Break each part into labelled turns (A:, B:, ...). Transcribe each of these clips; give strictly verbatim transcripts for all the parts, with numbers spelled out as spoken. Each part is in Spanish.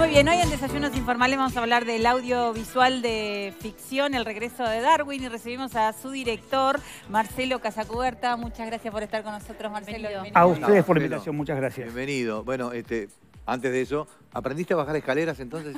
A: Muy bien, hoy en Desayunos Informales vamos a hablar del audiovisual de ficción, El regreso de Darwin, y recibimos a su director, Marcelo Casacuberta. Muchas gracias por estar con nosotros, Marcelo. Bienvenido.
B: A ustedes por la invitación, muchas gracias.
C: Bienvenido. Bueno, este, antes de eso, ¿aprendiste a bajar escaleras entonces?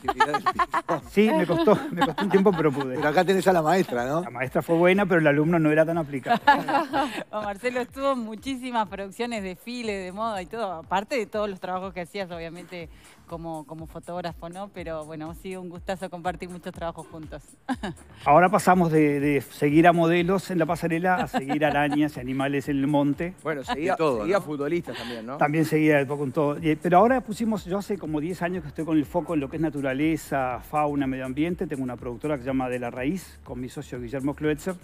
B: Sí, me costó, me costó un tiempo, pero pude.
C: Pero acá tenés a la maestra, ¿no?
B: La maestra fue buena, pero el alumno no era tan aplicado.
A: Bueno, Marcelo estuvo en muchísimas producciones, desfiles, de moda y todo, aparte de todos los trabajos que hacías, obviamente, como, como fotógrafo, ¿no? Pero bueno, ha sido un gustazo compartir muchos trabajos juntos.
B: Ahora pasamos de, de seguir a modelos en la pasarela a seguir arañas y animales en el monte.
D: Bueno, seguía,
C: todo,
D: seguía
C: ¿no?
D: futbolistas también, ¿no?
B: También seguía un poco con todo. Y- Pero ahora pusimos, yo hace como diez años que estoy con el foco en lo que es naturaleza, fauna, medio ambiente. Tengo una productora que se llama De la Raíz, con mi socio Guillermo Kloetzer.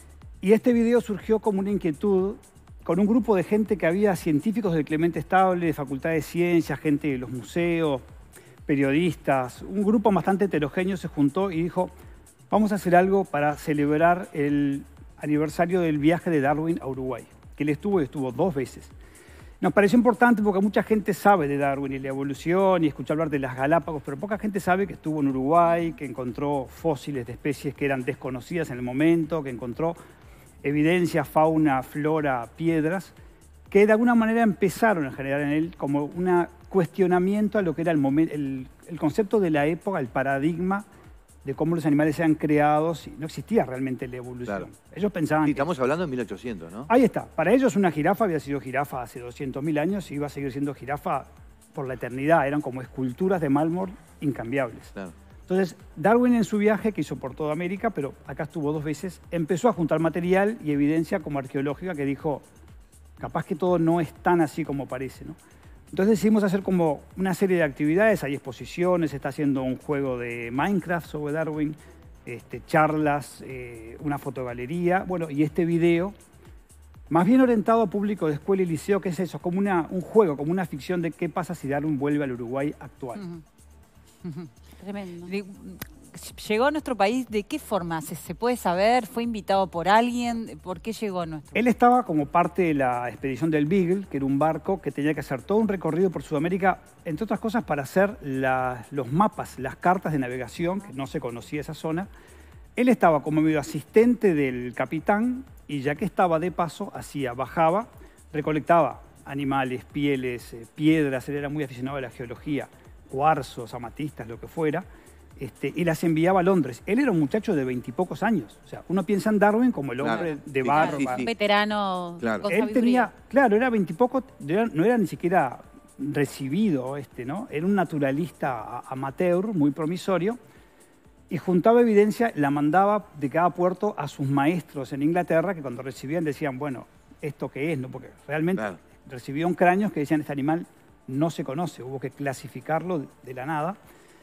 B: Y este video surgió como una inquietud con un grupo de gente que había científicos del Clemente Estable, de Facultad de Ciencias, gente de los museos, periodistas. Un grupo bastante heterogéneo se juntó y dijo, vamos a hacer algo para celebrar el aniversario del viaje de Darwin a Uruguay, que él estuvo y estuvo dos veces. Nos pareció importante porque mucha gente sabe de Darwin y la evolución y escuchó hablar de las Galápagos, pero poca gente sabe que estuvo en Uruguay, que encontró fósiles de especies que eran desconocidas en el momento, que encontró evidencia, fauna, flora, piedras, que de alguna manera empezaron a generar en él como un cuestionamiento a lo que era el, momento, el, el concepto de la época, el paradigma de cómo los animales sean creados, y no existía realmente la evolución.
C: Claro.
B: Ellos pensaban
C: Sí,
B: que...
C: estamos hablando en mil ochocientos, ¿no?
B: Ahí está. Para ellos una jirafa había sido jirafa hace doscientos mil años y iba a seguir siendo jirafa por la eternidad. Eran como esculturas de mármol incambiables.
C: Claro.
B: Entonces, Darwin en su viaje, que hizo por toda América, pero acá estuvo dos veces, empezó a juntar material y evidencia como arqueológica que dijo, capaz que todo no es tan así como parece, ¿no? Entonces decidimos hacer como una serie de actividades, hay exposiciones, se está haciendo un juego de Minecraft sobre Darwin, este, charlas, eh, una fotogalería, bueno, y este video, más bien orientado a público de escuela y liceo, ¿qué es eso? Como una, un juego, como una ficción de qué pasa si Darwin vuelve al Uruguay actual.
A: Uh-huh. Uh-huh. Tremendo. De- ¿Llegó a nuestro país de qué forma? ¿Se, se puede saber? ¿Fue invitado por alguien? ¿Por qué llegó a nuestro país?
B: Él estaba como parte de la expedición del Beagle, que era un barco que tenía que hacer todo un recorrido por Sudamérica, entre otras cosas para hacer la- los mapas, las cartas de navegación, que no se conocía esa zona. Él estaba como medio asistente del capitán y ya que estaba de paso, hacía, bajaba, recolectaba animales, pieles, eh, piedras, él era muy aficionado a la geología, cuarzos, amatistas, lo que fuera, este, y las enviaba a Londres. Él era un muchacho de veintipocos años. O sea, uno piensa en Darwin como el hombre
C: Claro.
B: de
C: Sí,
B: barba.
C: sí, sí.
A: Un veterano
C: Claro.
A: con
B: Él
A: sabiduría.
B: tenía, claro, era veintipocos, no era ni siquiera recibido, este, ¿no? Era un naturalista a- amateur, muy promisorio, y juntaba evidencia, la mandaba de cada puerto a sus maestros en Inglaterra, que cuando recibían decían, bueno, ¿esto qué es? ¿No? Porque realmente
C: Claro.
B: recibían cráneos que decían, este animal no se conoce, hubo que clasificarlo de, de la nada.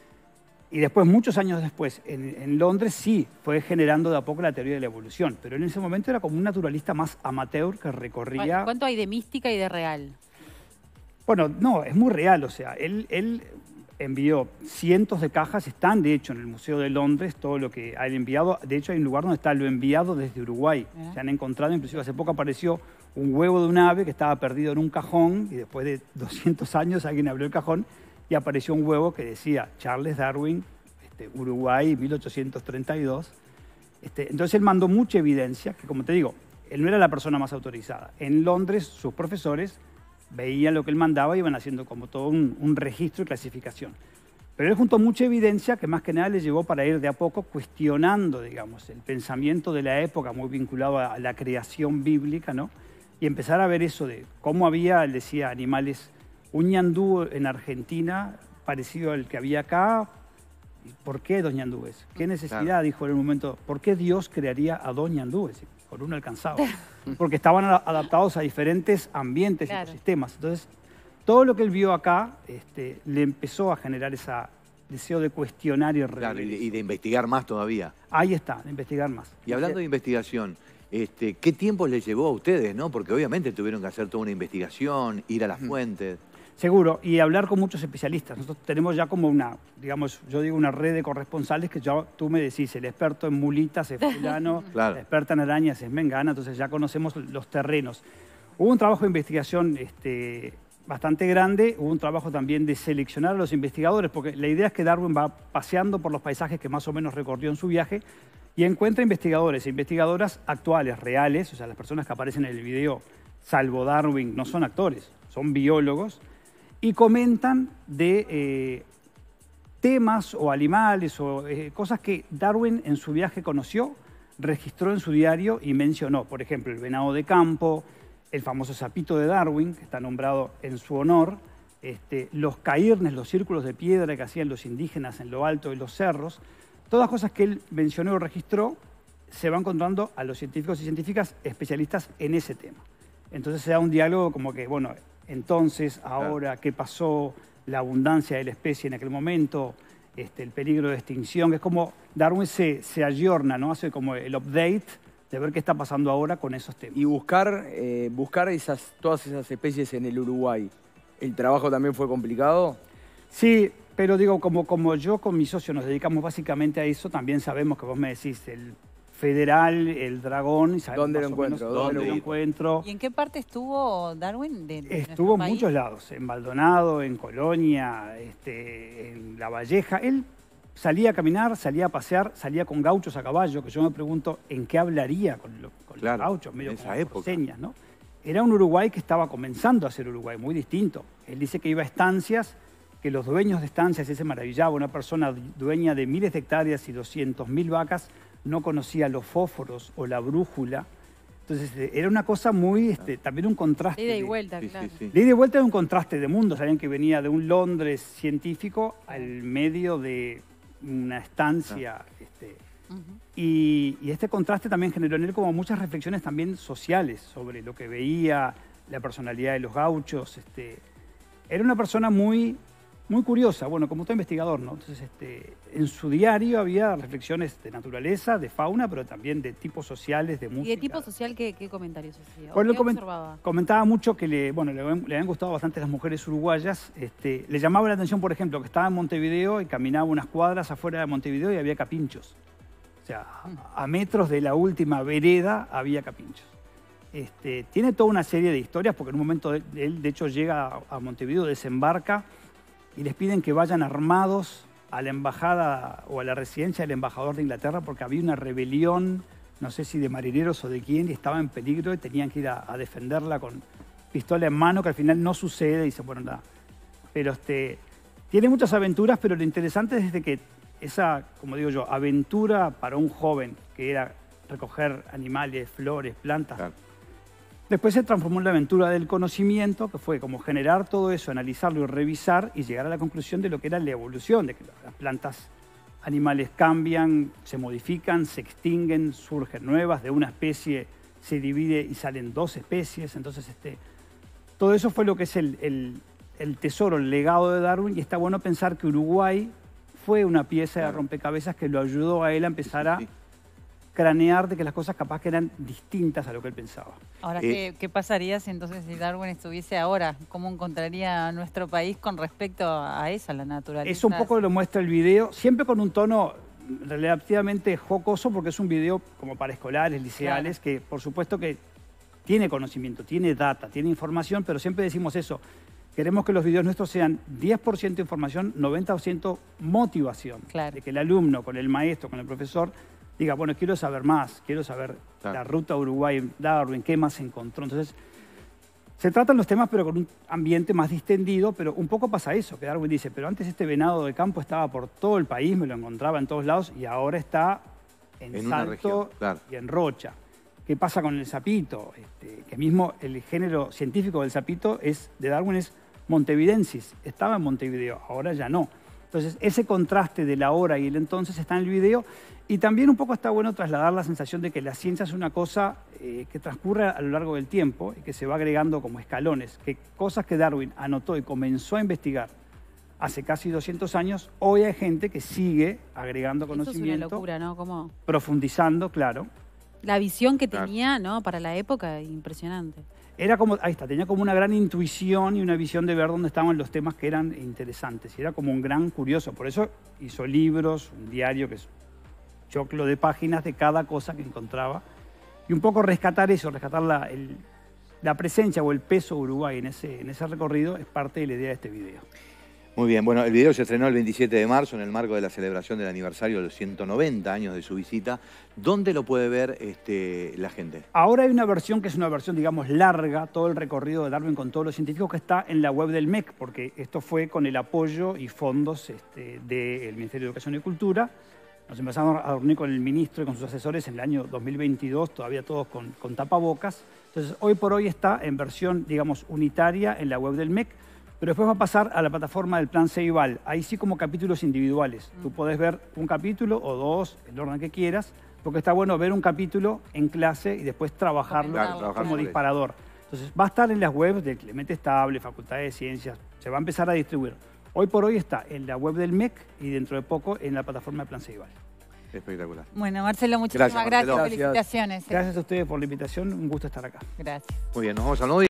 B: Y después, muchos años después, en, en Londres sí fue generando de a poco la teoría de la evolución, pero en ese momento era como un naturalista más amateur que recorría...
A: ¿Cuánto hay de mística y de real?
B: Bueno, no, es muy real, o sea, él, él envió cientos de cajas, están de hecho en el Museo de Londres, todo lo que ha enviado, de hecho hay un lugar donde está lo enviado desde Uruguay,
A: Mira.
B: se han encontrado, inclusive hace poco apareció un huevo de un ave que estaba perdido en un cajón y después de doscientos años alguien abrió el cajón y apareció un huevo que decía Charles Darwin, este, Uruguay, mil ochocientos treinta y dos. Este, entonces él mandó mucha evidencia, que como te digo, él no era la persona más autorizada. En Londres sus profesores veían lo que él mandaba y iban haciendo como todo un, un registro y clasificación. Pero él juntó mucha evidencia que más que nada le llevó para ir de a poco cuestionando, digamos, el pensamiento de la época muy vinculado a la creación bíblica, ¿no? Y empezar a ver eso de cómo había, él decía, animales, un ñandú en Argentina parecido al que había acá. ¿Por qué dos ñandúes? ¿Qué necesidad,
C: Claro.
B: dijo en un momento, por qué Dios crearía a dos ñandúes? Con uno alcanzaba. Porque estaban a- adaptados a diferentes ambientes y
A: Claro.
B: ecosistemas. Entonces, todo lo que él vio acá este, le empezó a generar ese deseo de cuestionar y
C: Claro, y,
B: revelar.
C: de, y de investigar más todavía.
B: Ahí está, de investigar más.
C: Y hablando de investigación, este, ¿qué tiempo les llevó a ustedes, no? Porque obviamente tuvieron que hacer toda una investigación, ir a las fuentes.
B: Seguro, y hablar con muchos especialistas. Nosotros tenemos ya como una, digamos, yo digo una red de corresponsales que ya tú me decís, el experto en mulitas es fulano,
C: Claro.
B: la experta en arañas es mengana, entonces ya conocemos los terrenos. Hubo un trabajo de investigación este, bastante grande, hubo un trabajo también de seleccionar a los investigadores, porque la idea es que Darwin va paseando por los paisajes que más o menos recorrió en su viaje y encuentra investigadores e investigadoras actuales, reales, o sea, las personas que aparecen en el video, salvo Darwin, no son actores, son biólogos, y comentan de eh, temas o animales o eh, cosas que Darwin en su viaje conoció, registró en su diario y mencionó. Por ejemplo, el venado de campo, el famoso sapito de Darwin, que está nombrado en su honor, este, los cairnes, los círculos de piedra que hacían los indígenas en lo alto de los cerros, todas cosas que él mencionó o registró, se va encontrando a los científicos y científicas especialistas en ese tema. Entonces se da un diálogo como que, bueno, entonces, ahora, ¿qué pasó? La abundancia de la especie en aquel momento, este, el peligro de extinción. Es como Darwin se, se ayorna, ¿no? Hace como el update de ver qué está pasando ahora con esos temas.
D: Y buscar, eh, buscar esas, todas esas especies en el Uruguay, ¿el trabajo también fue complicado?
B: Sí, pero digo, como, como yo con mi socio nos dedicamos básicamente a eso, también sabemos que vos me decís el Federal, el Dragón, y sabemos
D: ¿Dónde lo
B: más o menos
D: encuentro?
B: dónde
C: ¿Dónde
B: lo
C: ir?
B: encuentro.
A: ¿Y en qué parte estuvo Darwin? De, de
B: Estuvo en
A: nuestro país?
B: muchos lados, en Maldonado, en Colonia, este, en La Valleja. Él salía a caminar, salía a pasear, salía con gauchos a caballo, que yo me pregunto en qué hablaría con, lo, con
C: Claro,
B: los gauchos, medio
C: en esa
B: como por
C: época.
B: señas, ¿no? Era un Uruguay que estaba comenzando a ser Uruguay, muy distinto. Él dice que iba a estancias, que los dueños de estancias, ese maravillaba, una persona dueña de miles de hectáreas y doscientas mil vacas, no conocía los fósforos o la brújula. Entonces era una cosa muy, este, también un contraste.
A: Ida y
B: de-
A: vuelta,
C: Sí,
A: claro.
C: sí, sí.
B: de ida y vuelta de un contraste de mundo. Sabían que venía de un Londres científico al medio de una estancia. Este,
A: Ujú.
B: y, y este contraste también generó en él como muchas reflexiones también sociales sobre lo que veía, la personalidad de los gauchos. Este, era una persona muy, muy curiosa, bueno, como todo investigador, ¿no? Entonces, este, en su diario había reflexiones de naturaleza, de fauna, pero también de tipos sociales, de música.
A: ¿Y de tipo social qué, qué comentarios hacía? ¿O
B: Bueno,
A: qué
B: comen-
A: observaba?
B: comentaba mucho que le, bueno, le, habían- le habían gustado bastante las mujeres uruguayas. Este, le llamaba la atención, por ejemplo, que estaba en Montevideo y caminaba unas cuadras afuera de Montevideo y había capinchos. O sea, a, a metros de la última vereda había capinchos. Este, tiene toda una serie de historias, porque en un momento de- él, de hecho, llega a, a Montevideo, desembarca y les piden que vayan armados a la embajada o a la residencia del embajador de Inglaterra porque había una rebelión, no sé si de marineros o de quién, y estaba en peligro y tenían que ir a, a defenderla con pistola en mano, que al final no sucede, y dice, bueno, nada. Pero este, tiene muchas aventuras, pero lo interesante es de que esa, como digo yo, aventura para un joven, que era recoger animales, flores, plantas,
C: Claro.
B: después se transformó en la aventura del conocimiento, que fue como generar todo eso, analizarlo y revisar y llegar a la conclusión de lo que era la evolución, de que las plantas, animales cambian, se modifican, se extinguen, surgen nuevas, de una especie se divide y salen dos especies. Entonces, este, todo eso fue lo que es el, el- el tesoro, el legado de Darwin, y está bueno pensar que Uruguay fue una pieza de
C: Claro.
B: rompecabezas que lo ayudó a él a empezar a
C: Sí, sí.
B: cranear de que las cosas capaz que eran distintas a lo que él pensaba.
A: Ahora,
C: Eh,
A: ¿qué, qué pasaría si entonces si Darwin estuviese ahora? ¿Cómo encontraría a nuestro país con respecto a esa, la naturaleza?
B: Eso un poco lo muestra el video, siempre con un tono relativamente jocoso, porque es un video como para escolares, liceales, que por supuesto que tiene conocimiento, tiene data, tiene información, pero siempre decimos eso. Queremos que los videos nuestros sean diez por ciento información, noventa por ciento motivación.
A: Claro.
B: De que el alumno, con el maestro, con el profesor, diga, bueno, quiero saber más, quiero saber
C: Claro.
B: la ruta Uruguay-Darwin, qué más encontró. Entonces, se tratan los temas, pero con un ambiente más distendido, pero un poco pasa eso, que Darwin dice, pero antes este venado de campo estaba por todo el país, me lo encontraba en todos lados, y ahora está en,
C: En una
B: Salto
C: región, claro.
B: y en Rocha. ¿Qué pasa con el sapito? Este, que mismo el género científico del sapito es, de Darwin es montevidensis, estaba en Montevideo, ahora ya no. Entonces, ese contraste del ahora y el entonces está en el video, y también un poco está bueno trasladar la sensación de que la ciencia es una cosa eh, que transcurre a lo largo del tiempo y que se va agregando como escalones, que cosas que Darwin anotó y comenzó a investigar hace casi doscientos años, hoy hay gente que sigue agregando
A: Eso es una
B: conocimiento,
A: locura, ¿no? Como
B: profundizando, claro.
A: la visión que
C: Claro.
A: tenía, ¿no? Para la época, impresionante.
B: Era como, ahí está, tenía como una gran intuición y una visión de ver dónde estaban los temas que eran interesantes. Y era como un gran curioso. Por eso hizo libros, un diario que es choclo de páginas de cada cosa que encontraba. Y un poco rescatar eso, rescatar la, el, la presencia o el peso de Uruguay en ese, en ese recorrido es parte de la idea de este video.
C: Muy bien, bueno, el video se estrenó el veintisiete de marzo en el marco de la celebración del aniversario de los ciento noventa años de su visita. ¿Dónde lo puede ver este, la gente?
B: Ahora hay una versión que es una versión, digamos, larga, todo el recorrido de Darwin con todos los científicos, que está en la web del M E C, porque esto fue con el apoyo y fondos este, del Ministerio de Educación y Cultura. Nos empezamos a reunir con el ministro y con sus asesores en el año dos mil veintidós, todavía todos con, con tapabocas. Entonces, hoy por hoy está en versión, digamos, unitaria en la web del M E C. Pero después va a pasar a la plataforma del Plan Ceibal. Ahí sí como capítulos individuales. Mm. Tú podés ver un capítulo o dos, el orden que quieras, porque está bueno ver un capítulo en clase y después trabajarlo claro, como trabajar disparador. Entonces va a estar en las webs de Clemente Estable, Facultad de Ciencias, se va a empezar a distribuir. Hoy por hoy está en la web del M E C y dentro de poco en la plataforma del Plan Ceibal.
C: Espectacular.
A: Bueno, Marcelo, muchísimas gracias.
C: Marcelo.
A: Felicitaciones.
B: Gracias a ustedes por la invitación, un gusto estar acá.
A: Gracias.
C: Muy bien, nos vamos al nuevo.